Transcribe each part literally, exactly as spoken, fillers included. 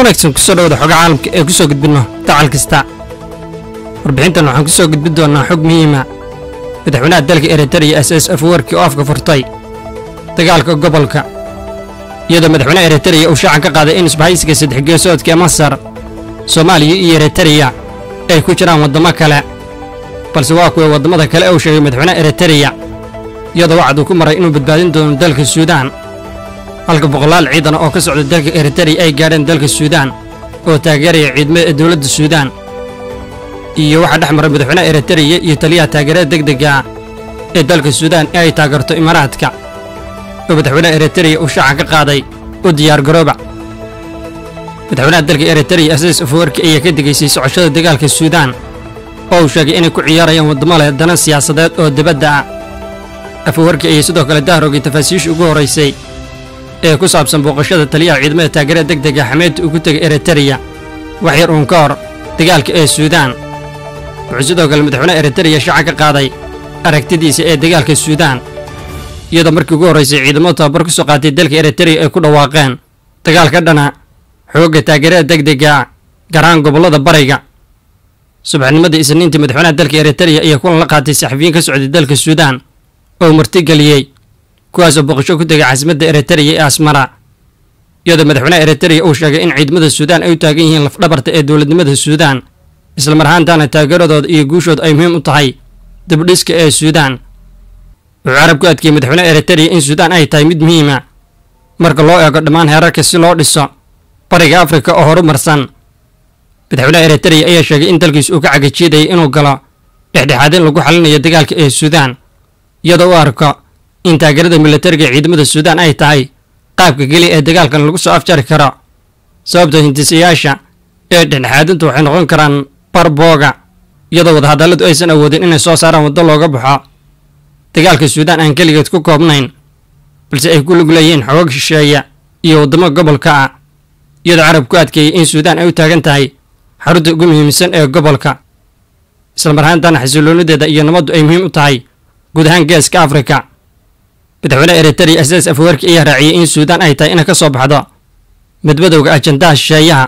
wanaagsan kusoo dhawada xoga caalamka ee ku soo gudbino dacal kasta. Warbixintan waxaan ku soo gudbin doonaa xog muhiim ah. Madaxweynaha dalka Eritrea S S Afwerki oo afka furtay dagaalka gobolka, iyadoo madaxweynaha Eritrea uu shaacan ka qaaday in isbahaysiga saddex geesoodka Masar, Soomaaliya iyo Eritrea ay ku jiraan wadamo kale, balse waa kuwa wadamada kale ee uu sheegay madaxweynaha Eritrea, iyadoo wacd uu ku maray inuu badbaadin doono dalka Suudaan. halka boqolaal ciidan oo ka socda dalka Eritrea ay gaadheen dalka Suudaan oo taageeraya ciidamada dawladda Suudaan, iyo waxa dhexmaray madaxweynaha Eritrea iyo taliyaha taageerada degdega ah ee dalka Suudaan ee ay taageerto Imaaraadka, oo madaxweynaha Eritrea uu shaacan ka qaaday u diyaar garooba. madaxweynaha dalka Eritrea S S Afwerki ayaa ka digaysay socoshada dagaalka Suudaan oo uu sheegay inay ku ciyaarayaan wadamo leh dana siyaasadeed oo dibadda ah. Afwerki ayaa sidoo kale dahrogay tafaasiish ugu horeysay ee ku saabsan booqashada taliyaha ciidamada taageerada degdega Xameed uu ku tagay Eritrea wax yar uun ka hor dagaalka ee Suudaan. wuxuu sidoo kale madaxweynaha Eritrea shaacan ka qaaday aragtidiisa ee dagaalka Suudaan, iyadoo markii ugu horeysay ciidamada tababar ku soo qaatay dalka Eritrea ay ku dhawaaqeen dagaalka dhana xoogga taageerada degdega gaar ahaan gobollada bariga. subaxnimadii Isniintii madaxweynaha dalka Eritrea ayaa kulan la qaatay saxafiyiin ka socday dalka Suudaan oo martigeliyey, kuwaas oo booqasho ku tegay caasimadda Eritrea ee Asmara, iyadoo madaxweynaha Eritrea uu sheegay in ciidamada Suudaan ay u taagan yihiin lafdhabarta ee dowladnimada Suudaan, isla mar ahaantaana taageeradooda iyo guushooda ay muhiim u tahay dibdhiska ee Suudaan. wuxuu carab ku adkeeyey madaxweynaha Eritrea in Suudaan ay tahay mid muhiim ah marka loo eego dhammaan heerarka si loo dhiso bariga Afrika oo horumarsan. madaxweynaha Eritrea ayaa sheegay in dalkiisu uu ka cagajiidayay inuu galo dhexdhexaadin lagu xalinayo dagaalka ee Suudaan, iyadoo uu arko in taageerada militariga ciidamada Suudaan ay tahay qaabka keliya ee dagaalkan lagu soo afjari karo. sababta hindisayaasha ee dhexdhexaadintu waxay noqon karaan barbooga, iyadoo wadahadalladu aysan awoodin inay soo saaraan waddo looga baxo dagaalka Suudaan aan keligeed ku koobnayn, balse ay ku lug leeyihiin xoog shisheeya iyo waddamo gobolka ah, iyadoo carab ku adkeeyey in Suudaan ay u taagan tahay xarunta ugu muhiimsan ee gobolka, isla mar ahaantaana xasiloonideeda iyo nabaddu ay muhiim u tahay guud ahaan geeska Afrika. madaxweynaha Eritrea S S Afwerki ayaa raaciyey in Suudaan ay tahay inay ka soo baxdo midmadowga ajandaha shisheeyaha,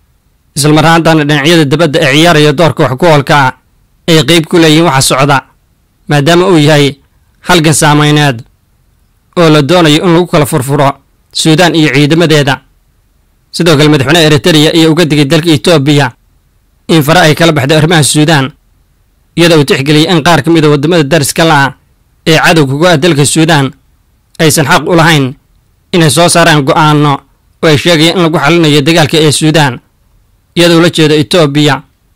isla mar ahaantaana dhinacyada dibadda ee ciyaaraya doorka wax ku oolka ah ay qayb ku leeyihiin waxa socda, maadaama uu yahay halgan saameyneed oo la doonayo in lagu kala furfuro Suudaan iyo ciidamadeeda. sidoo kale madaxweynaha Eritrea ayaa uga digay dalka Itoobiya in fara ay kala baxdo arrimaha Suudaan, iyadoo uu tixgeliyey in qaar ka mid a waddamada dariska la ah ee cadowga ku ah dalka Suudaan aysan xaq u lahayn inay soo saaraan go'aano oo ay sheegayaan in lagu xalinayo dagaalka ee Suudaan, iyadoo la jeedo Itoobiya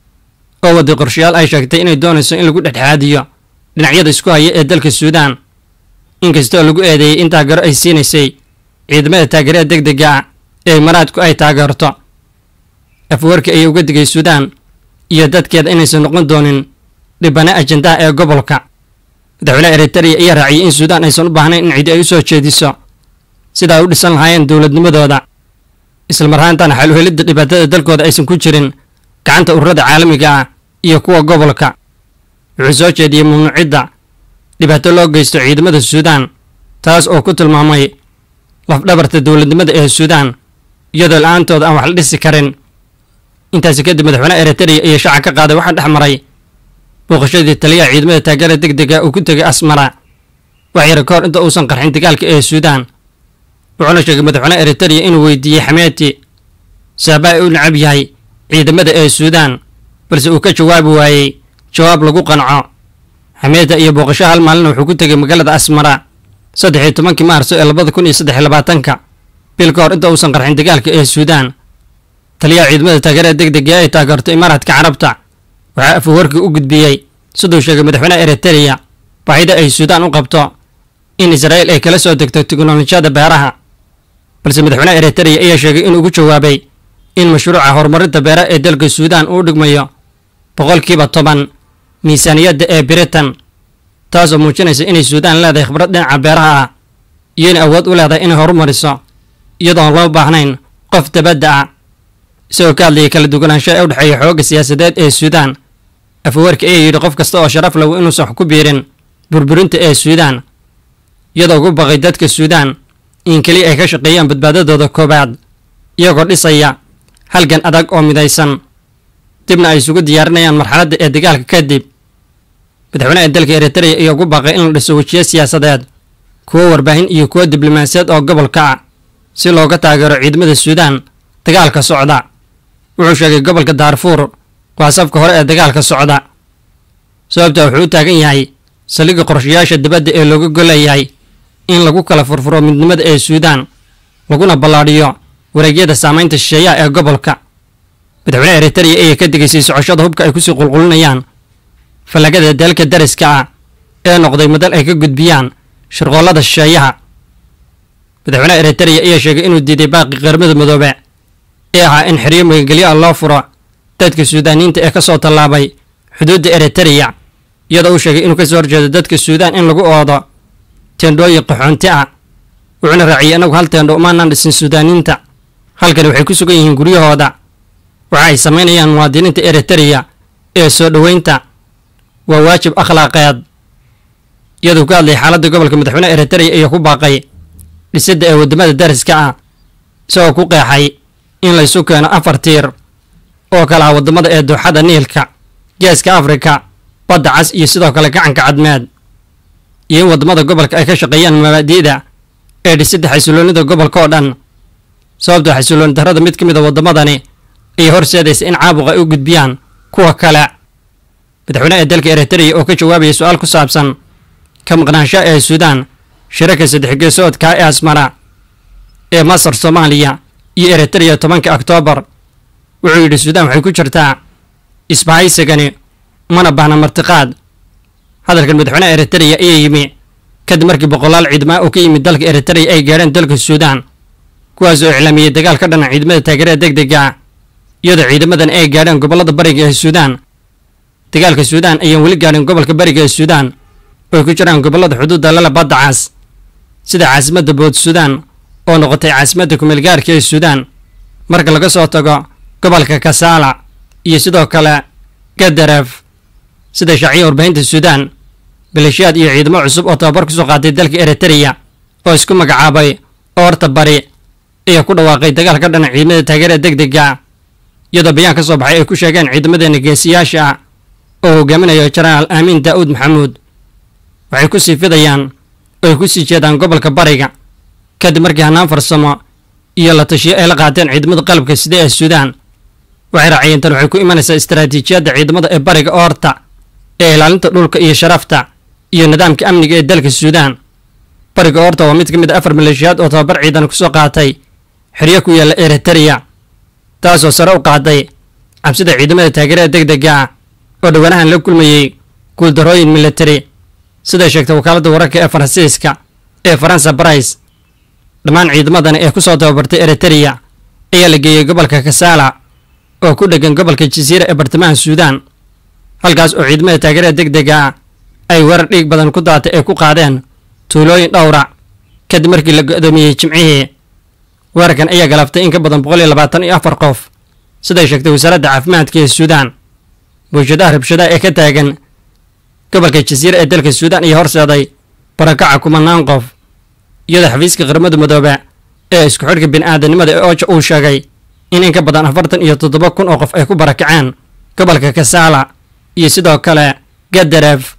oo waday qorshayaal ay sheegtay inay doonayso in lagu dhexdhexaadiyo dhinacyada isku haya ee dalka Suudaan, inkastoo lagu eedeeyey in taageero ay siinaysay ciidamada taageerada degdega ah ee Imaaraadku ay taageerto. Afwerki ayaa uga digay Suudaan iyo dadkeeda inaysan noqon doonin dhibane ajandaha ee gobolka. madaxweynaha Eritrea ayaa raaciyey in Suudaan aysan u baahnayn in cidi ay u soo jeediso sida ay u dhisan lahaayeen dowladnimadooda, isla mar ahaantaana xal u helidda dhibaatada dalkooda aysan ku jirin gacanta ururada caalamiga ah iyo kuwa gobolka. wuxuu soo jeediyey mamnuucidda dhibaato loo geysto ciidamada Suudaan, taas oo ku tilmaamay lafdhabarta dowladnimada ee Suudaan, iyadoo la'aantooda aan wax la dhisi karin. intaasi kadib madaxweynaha Eritrea ayaa shaacan ka qaaday waxaa dhex maray booqashadii taliyaha ciidamada taageerada degdega uu ku tegay Asmara wax yar ka hor inta uusan qarxin dagaalka ee Suudaan. wuxuuna sheegay madaxweynaha Eritrea inuu weydiiyey Xameeti sababa uu necab yahay ciidamada ee Suudaan, balse uu ka jawaabi waayey jawaab lagu qanco. Xameeti iyo booqasho hal maalin wuxuu ku tegay magaalada Asmara saddex iyo tobankii Maarso ee labada kun iyo saddex iyo labaatanka, bil ka hor inta uusan qarxin dagaalka ee Suudaan. taliyaha ciidamada taageerada degdega ee taageerto Imaaraadka Carabta waxaa Afwerki u gudbiyey siduu sheegay madaxweynaha Eritrea baahida ay Suudaan u qabto in Israa'iil ay kala soo degto tiknoolajiyada beeraha, balse madaxweynaha Eritrea ayaa sheegay inuu ugu jawaabay in mashruuca horumarinta beeraha ee dalka Suudaan uu dhigmayo boqolkiiba toban miisaaniyadda ee Britain, taasoo muujinaysa inay Suudaan leedahay khibrad dhinaca beeraha ah iyo in awood u leedahay inay horumariso iyadoon loo baahnayn qof dabadda ah. isagoo ka hadlayay kala duwanaanshaha ee u dhexeeya xoogga siyaasadeed ee Suudaan, Afwerki ayaa yidhi qof kasta oo sharaf leh inuusan wax ku biirin burburinta ee Suudaan, iyadoo ugu baqay dadka Suudaan in kaliya ay ka shaqeeyaan badbaadadooda koobaad iyagoo dhisaya halgan adag oo midaysan dibna ay isugu diyaarinayaan marxaladda ee dagaalka kadib. madaxweynaha dalka Eritrea ayaa ugu baaqay in la dhiso wajiyo siyaasadeed, kuwo warbaahin iyo kuwo diblomaasiyadeed oo gobolka ah si looga taageero ciidamada Suudaan dagaalka socda. wuxuu sheegay gobolka Darfur waa safka hore ee dagaalka socda, sababta wuxuu u taagan yahay saldhigga qorshayaasha dibadda ee looga gol leeyahay in lagu kala furfuro midnimada ee Suudaan laguna ballaadhiyo wareegyada saamaynta shisheeyaha ee gobolka. madaxweynaha Eritrea ayaa ka digaysay socoshada hubka ay kusii qulqulinayaan falagada dalka dariska ah ee noqday madal ay ka gudbiyaan shirqoollada shisheeyaha. madaxweynaha Eritrea ayaa sheegay inuu diiday baaqi qaramada midoobe ee ahaa in xiriyo magangelyo ah loo furo dadka Suudaaniyiinta ee ka soo tallaabay xuduudda Eritrea, iyadoo uu sheegay inuu ka soo horjeedo dadka Suudaan in lagu oodo teendhooyin qaxoonti ah. wuxuuna raaciyay inagu hal teendho umaanan dhisin Suudaaniyiinta, halkani waxay ku sugan yihiin guryahooda. waxa ay samaynayaan muwaadiniinta Eritrea ee soo dhoweynta waa waajib akhlaaqeed. iyadoo ka hadlay xaaladda gobolka, madaxweynaha Eritrea ayaa ku baaqay dhisidda ee waddamada dariska ah, isagoo ku qeexay in la isu keeno afar tiir oo kala ah waddamada ee dooxada Niilka, geeska Afrika, badda cas iyo sidoo kale gacanka cadmeed, iyo in waddamada gobolka ay ka shaqeeyaan mabaadi'da ee dhisidda xasiloonida gobolka oo dhan. sababtoo xasilooni darrada mid ka mid a waddamadani ay horseedaysa in caabuqa ay u gudbiyaan kuwa kale. madaxweynaha dalka Eritrea oo ka jawaabaya su'aal ku saabsan ka maqnaanshaha ee Suudaan shirarka saddex geesoodka ee Asmara ee Masar, Soomaaliya iyo Eritrea tobanka Oktoobar, wuxuu yidhi Suudaan waxay ku jirtaa isbahaysigani mana baahna martiqaad. hadalkan madaxweynaha Eritrea ayaa yimi kadib markii boqolaal ciidamo oo ka yimid dalka Eritrea ay gaadheen dalka Suudaan, kuwaas oo iclaamiyey dagaal ka dhana ciidamada taageerada degdega ah, iyadoo ciidamadan ay gaadheen gobollada bariga ee Suudaan. dagaalka Suudaan ayaan weli gaadhin gobolka bariga ee Suudaan oo ay ku jiraan gobollada xuduudda lala badda cas sida caasimadda Bood Suudaan oo noqotay caasimadda ku-meelgaarka ee Suudaan marka laga soo tago gobolka Kasaala iyo sidoo kale Gadaref. sida shaaciya warbaahinta Suudaan, maleeshiyaad iyo ciidamo cusub oo tababar ku soo qaatay dalka Eritrea oo isku magacaabay Oorta Bari ayaa ku dhawaaqay dagaal ka dhana ciidamada taageerada degdega, iyadoo bayaan ka soo baxay ay ku sheegeen ciidamadeena geesiyaasha ah oo hogaaminayo Jenaraal Amiin Daa'uud Maxamuud waxay ku sii fidayaan oo ay ku sii jeedaan gobolka bariga kadib markii hanaan farsamo iyo la tashiyo ay la qaateen ciidamada qalabka sida ee Suudaan. waxay raaciyeen tan waxay ku imanaysaa istaraatiijiyadda ciidamada ee bariga Oorta ee ilaalinta dhulka iyo sharafta iyo nidaamka amniga ee dalka Suudaan. bariga Oorta waa mid ka mid ah afar maleeshiyaad oo tababar ciidan ku soo qaatay xiriyo ku yaalla Eritrea, taasoo sare u qaaday cabsida ciidamada taageerada degdega ah oo dhawaanahan la kulmayey guuldarrooyin militari, sida sheegtay wakaaladda wararka ee Faransiiska ee Faransa Press. dhammaan ciidamadani ee ku soo tababartay Eritrea ayaa la geeyey gobolka Kasaala oo ku dhegan gobolka Jasiira ee bartamaha Suudaan, halkaas oo ciidamada taageerada degdega ah ay weerar dhiig badan ku daatay ee ku qaadeen tuulooyin dhowra kadib markii la go'doomiyey Jimcihii. weerarkan ayaa galaftay in ka badan boqol iyo labaatan iyo afar qof, siday sheegtay wasaaradda caafimaadka ee Suudaan. bulshadaha rabshadaha ee ka taagan gobolka Jasiira ee dalka Suudaan ayaa horseeday barakaca kumanaan qof, iyadoo xafiiska qaramada midoobe ee isku xidhka bini'aadanimada ee Ocha uu sheegay in in ka badan afartan iyo toddoba kun oo qof ay ku barakaceen gobolka Kasaala iyo sidoo kale Gadaref.